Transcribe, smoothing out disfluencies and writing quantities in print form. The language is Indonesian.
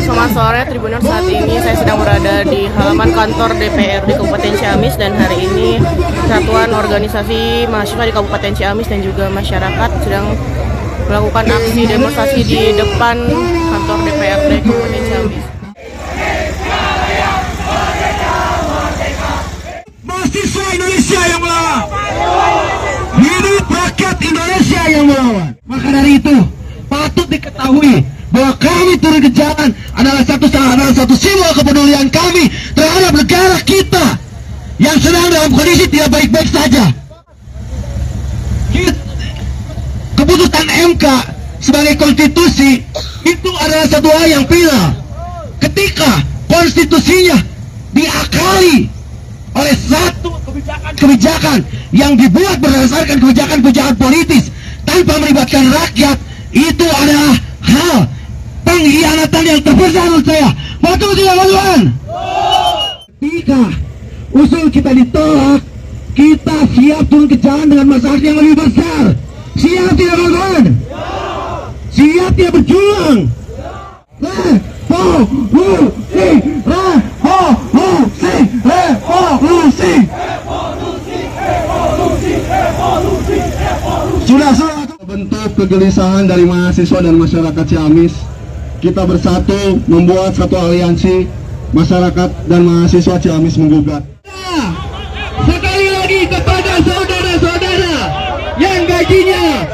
Selamat sore Tribuners, saat ini saya sedang berada di halaman kantor DPRD Kabupaten Ciamis dan hari ini Satuan Organisasi Mahasiswa di Kabupaten Ciamis dan juga masyarakat sedang melakukan aksi demonstrasi di depan kantor DPRD Kabupaten Ciamis. Mahasiswa Indonesia yang melawan, hidup rakyat Indonesia yang melawan. Maka dari itu patut diketahui bahwa kami turun ke jalan adalah satu simbol kepedulian kami terhadap negara kita yang sedang dalam kondisi tidak baik-baik saja. Keputusan MK sebagai konstitusi itu adalah satu hal yang final. Ketika konstitusinya diakali oleh satu kebijakan yang dibuat berdasarkan kebijakan politis tanpa melibatkan rakyat, itu adalah hal pengkhianatan yang terbesar menurut saya. Betul tidak, teman-teman? Ketika usul kita ditolak, kita siap turun ke jalan dengan masalah yang lebih besar. Siap tidak, teman-teman? Siap tidak berjuang? Sudah bentuk kegelisahan dari mahasiswa dan masyarakat Ciamis. Kita bersatu membuat satu aliansi masyarakat dan mahasiswa Ciamis menggugat. Sekali lagi kepada saudara-saudara yang gajinya